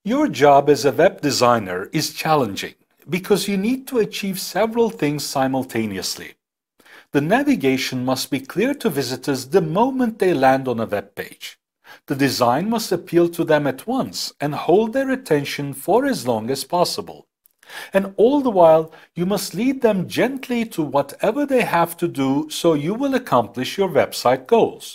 Your job as a web designer is challenging because you need to achieve several things simultaneously. The navigation must be clear to visitors the moment they land on a web page. The design must appeal to them at once and hold their attention for as long as possible. And all the while, you must lead them gently to whatever they have to do so you will accomplish your website goals.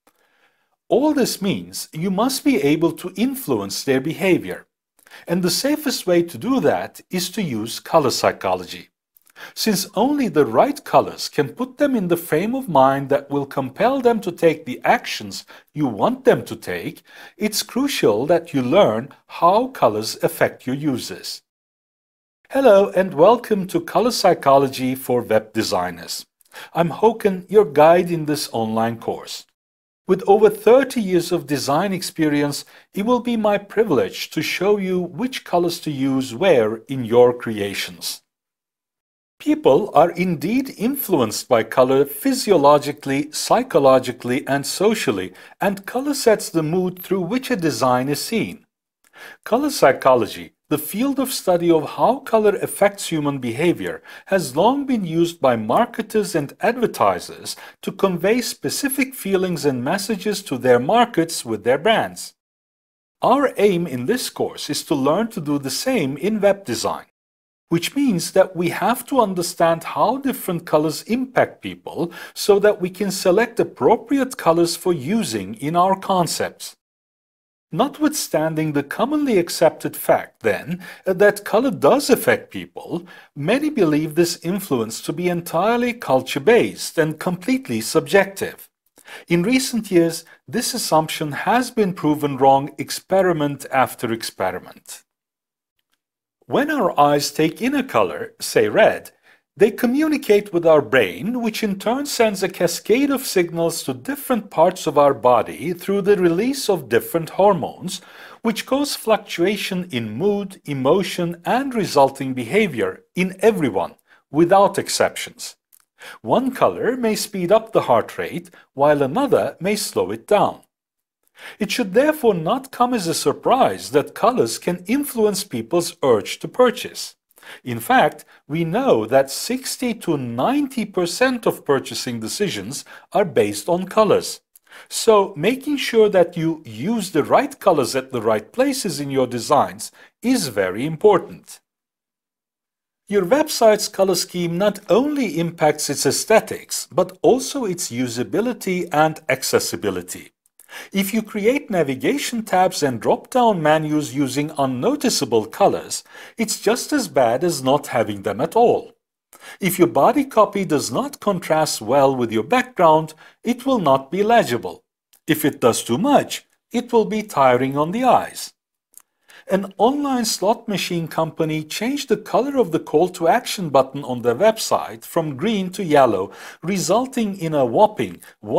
All this means you must be able to influence their behavior. And the safest way to do that is to use color psychology. Since only the right colors can put them in the frame of mind that will compel them to take the actions you want them to take, it's crucial that you learn how colors affect your users. Hello and welcome to Color Psychology for Web Designers. I'm Håkan, your guide in this online course. With over 30 years of design experience, it will be my privilege to show you which colors to use where in your creations. People are indeed influenced by color physiologically, psychologically, and socially, and color sets the mood through which a design is seen. Color psychology, the field of study of how color affects human behavior, has long been used by marketers and advertisers to convey specific feelings and messages to their markets with their brands. Our aim in this course is to learn to do the same in web design, which means that we have to understand how different colors impact people so that we can select appropriate colors for using in our concepts. Notwithstanding the commonly accepted fact, then, that color does affect people, many believe this influence to be entirely culture-based and completely subjective. In recent years, this assumption has been proven wrong experiment after experiment. When our eyes take in a color, say red, they communicate with our brain, which in turn sends a cascade of signals to different parts of our body through the release of different hormones, which cause fluctuation in mood, emotion, and resulting behavior in everyone, without exceptions. One color may speed up the heart rate, while another may slow it down. It should therefore not come as a surprise that colors can influence people's urge to purchase. In fact, we know that 60 to 90% of purchasing decisions are based on colors. So, making sure that you use the right colors at the right places in your designs is very important. Your website's color scheme not only impacts its aesthetics, but also its usability and accessibility. If you create navigation tabs and drop-down menus using unnoticeable colors, it's just as bad as not having them at all. If your body copy does not contrast well with your background, it will not be legible. If it does too much, it will be tiring on the eyes. An online slot machine company changed the color of the call to action button on their website from green to yellow, resulting in a whopping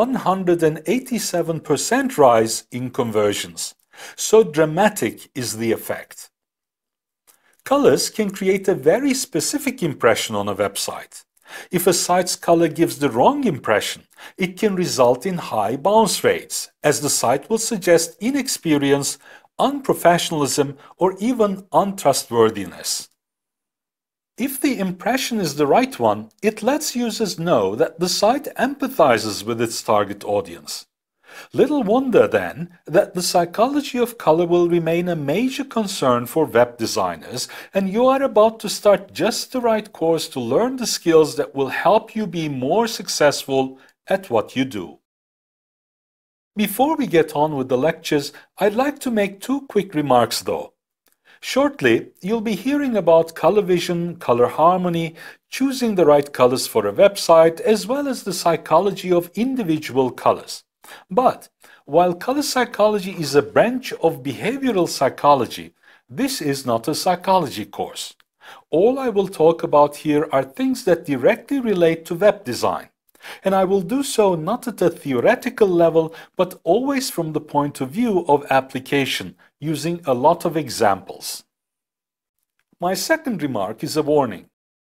187% rise in conversions. So dramatic is the effect. Colors can create a very specific impression on a website. If a site's color gives the wrong impression, it can result in high bounce rates, as the site will suggest inexperience, unprofessionalism, or even untrustworthiness. If the impression is the right one, it lets users know that the site empathizes with its target audience. Little wonder, then, that the psychology of color will remain a major concern for web designers, and you are about to start just the right course to learn the skills that will help you be more successful at what you do. Before we get on with the lectures, I'd like to make two quick remarks though. Shortly, you'll be hearing about color vision, color harmony, choosing the right colors for a website, as well as the psychology of individual colors. But while color psychology is a branch of behavioral psychology, this is not a psychology course. All I will talk about here are things that directly relate to web design. And I will do so not at a theoretical level, but always from the point of view of application, using a lot of examples. My second remark is a warning.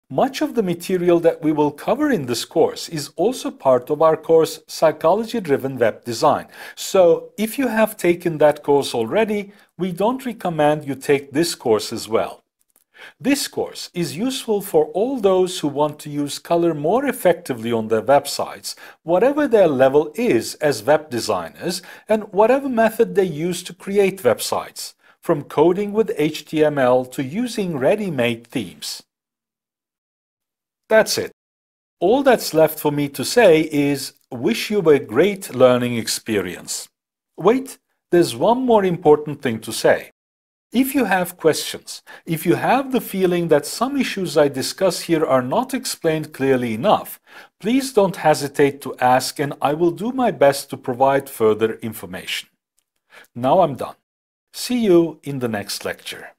Much of the material that we will cover in this course is also part of our course Psychology-Driven Web Design. So if you have taken that course already, we don't recommend you take this course as well. This course is useful for all those who want to use color more effectively on their websites, whatever their level is as web designers and whatever method they use to create websites, from coding with HTML to using ready-made themes. That's it. All that's left for me to say is wish you a great learning experience. Wait, there's one more important thing to say. If you have questions, if you have the feeling that some issues I discuss here are not explained clearly enough, please don't hesitate to ask and I will do my best to provide further information. Now I'm done. See you in the next lecture.